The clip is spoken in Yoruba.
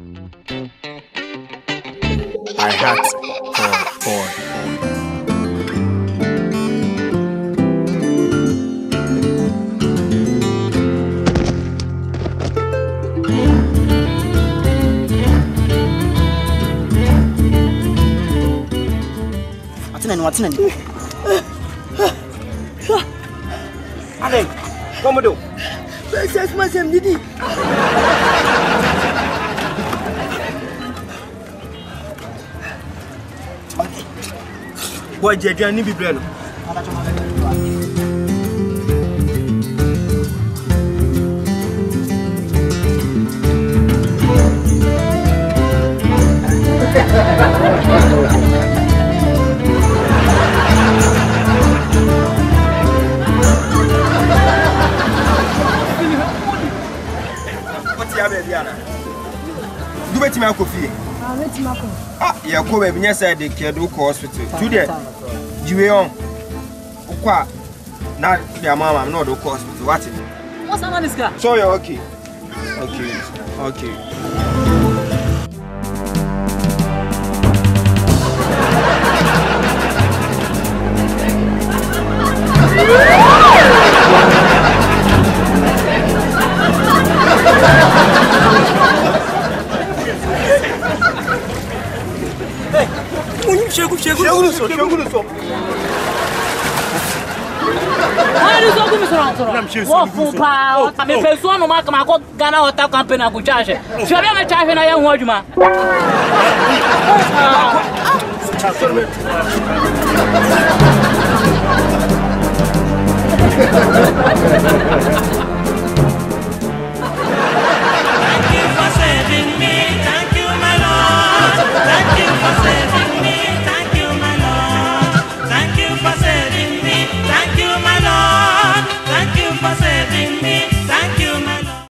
I heart boy. What's in it? Allez, Commodore. C'est moi, c'est Didi. Boy, j'ai un nibi bleu. You bet me a coffee. Ah, you go baby, yes, I did care do hospital. Today, you on. Qua, not your mama, I'm not do hospital. What it? What's the man is got? So you're okay. Okay. Chegou. Olha só como isso não. Vou pau. A minha pessoa não marca, mas ganhar outra campanha com charge. Se eu ver uma charge na yam hoje, mano.